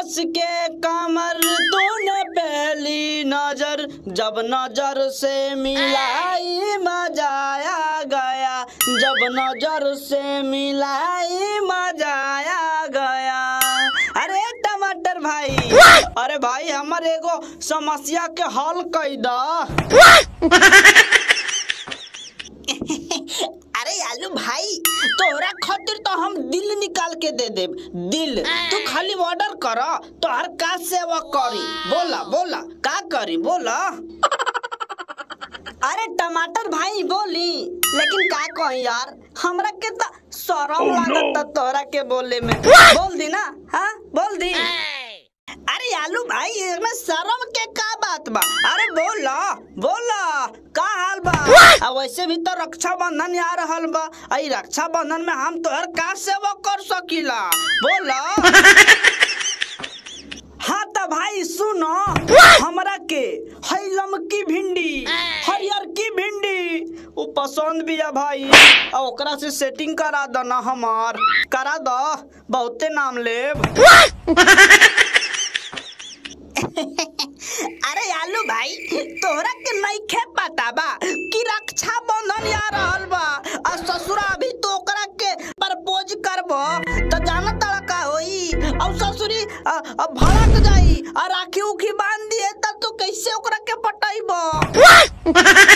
कस के कमर तूने पहली नजर, जब नजर से मिलाई मजा आ गया, जब नजर से मिलाई मजा आ गया। अरे टमाटर भाई, अरे भाई हमर एगो समस्या के हल कई दा। अरे आलू भाई, तोहरा खातिर तो हम दिल निकाल के दे देब, दिल। तू खाली ऑर्डर कर, तोहर का सेवा करी। बोला बोला का करी बोला। अरे टमाटर भाई बोली, लेकिन का कही यार, हमरा के तो शरम लागत तोहरा के बोले में। बोल दी ना, हाँ बोल दी। अरे आलू भाई, इसमें शर्म के का बात बा? अरे बोला बोला का हाल बा? वैसे भी तो रक्षाबंधन आ रहल बा, आई रक्षाबंधन में हम तोहर का सेवा कर सकीला? बोला। हाँ तो भाई सुनो, हमरा के हई लमकी भिंडी, हरियर की भिंडी वो पसंद भी है भाई, और ओकरा से सेटिंग करा दो ना, हमार करा दो, बहुते नाम लेब। अरे आलू भाई, तोहरा के नइखे पता बा कि रक्षाबंधन आ रहल बा, और ससुरा अभी तो ओकरा के प्रपोज करबो तो जाना तड़ा का होई, और ससुरी भड़क जाई और राखी उखी बांध दिए तब तो कैसे ओकरा के पटाइबो?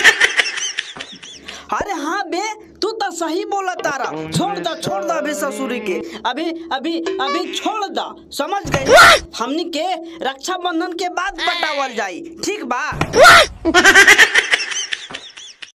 अरे हाँ बे, तू तो सही बोला तारा। छोड़ दा अभी ससुरी के, अभी अभी अभी छोड़ दा, समझ गए? हमनी के रक्षाबंधन के बाद पटावल जाई, ठीक बा?